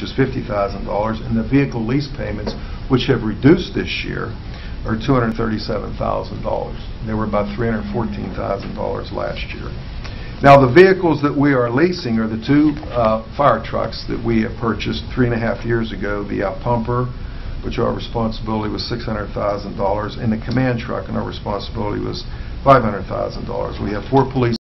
is $50,000, and the vehicle lease payments, which have reduced this year, are $237,000. They were about $314,000 last year. Now, the vehicles that we are leasing are the two fire trucks that we have purchased 3.5 years ago, the pumper, which our responsibility was $600,000, and the command truck, and our responsibility was $500,000. We have 4 police